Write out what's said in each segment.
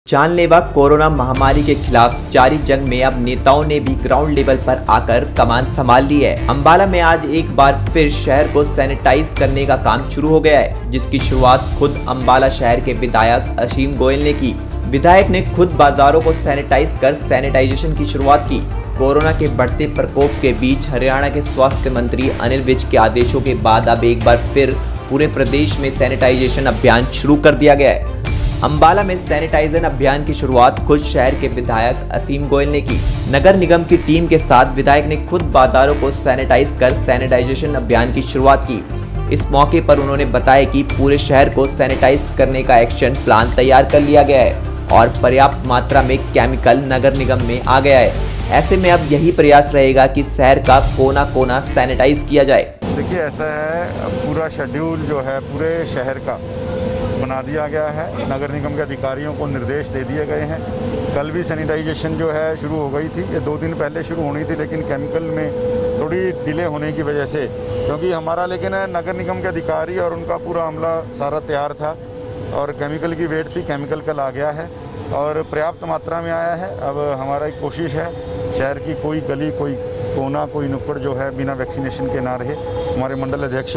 जानलेवा कोरोना महामारी के खिलाफ जारी जंग में अब नेताओं ने भी ग्राउंड लेवल पर आकर कमान संभाल ली है। अंबाला में आज एक बार फिर शहर को सैनिटाइज करने का काम शुरू हो गया है, जिसकी शुरुआत खुद अंबाला शहर के विधायक असीम गोयल ने की। विधायक ने खुद बाजारों को सैनिटाइज कर सैनिटाइजेशन की शुरुआत की। कोरोना के बढ़ते प्रकोप के बीच हरियाणा के स्वास्थ्य मंत्री अनिल विज के आदेशों के बाद अब एक बार फिर पूरे प्रदेश में सैनिटाइजेशन अभियान शुरू कर दिया गया है। अंबाला में सैनिटाइजेशन अभियान की शुरुआत खुद शहर के विधायक असीम गोयल ने की। नगर निगम की टीम के साथ विधायक ने खुद बाजारों को सैनिटाइज कर सैनिटाइजेशन अभियान की शुरुआत की। इस मौके पर उन्होंने बताया कि पूरे शहर को सैनिटाइज करने का एक्शन प्लान तैयार कर लिया गया है और पर्याप्त मात्रा में केमिकल नगर निगम में आ गया है। ऐसे में अब यही प्रयास रहेगा कि शहर का कोना कोना सैनिटाइज किया जाए। देखिए, ऐसा है, पूरा शेड्यूल जो है पूरे शहर का बना दिया गया है। नगर निगम के अधिकारियों को निर्देश दे दिए गए हैं। कल भी सैनिटाइजेशन जो है शुरू हो गई थी। ये 2 दिन पहले शुरू होनी थी, लेकिन केमिकल में थोड़ी डिले होने की वजह से, क्योंकि हमारा लेकिन नगर निगम के अधिकारी और उनका पूरा अमला सारा तैयार था और केमिकल की वेट थी। केमिकल कल आ गया है और पर्याप्त मात्रा में आया है। अब हमारा एक कोशिश है शहर की कोई गली, कोई कोना, कोई नुक्कड़ जो है बिना वैक्सीनेशन के ना रहे। हमारे मंडल अध्यक्ष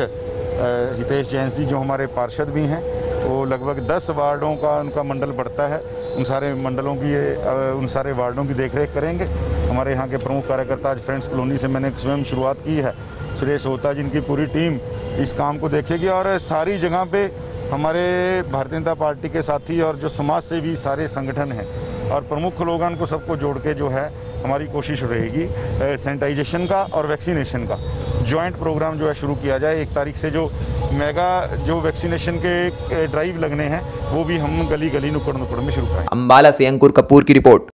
हितेश जैन जी, जो हमारे पार्षद भी हैं, वो लगभग 10 वार्डों का उनका मंडल बढ़ता है। उन सारे मंडलों की उन सारे वार्डों की देखरेख करेंगे। हमारे यहाँ के प्रमुख कार्यकर्ता, आज फ्रेंड्स कॉलोनी से मैंने स्वयं शुरुआत की है। सुरेश होता, जिनकी पूरी टीम इस काम को देखेगी और सारी जगह पे हमारे भारतीय जनता पार्टी के साथी और जो समाज से भी सारे संगठन हैं और प्रमुख लोगों को सबको जोड़ के जो है हमारी कोशिश रहेगी सैनिटाइजेशन का और वैक्सीनेशन का जॉइंट प्रोग्राम जो है शुरू किया जाए। 1 तारीख से जो मेगा जो वैक्सीनेशन के ड्राइव लगने हैं वो भी हम गली गली नुक्कड़ नुक्कड़ में शुरू करें। अंबाला से अंकुर कपूर की रिपोर्ट।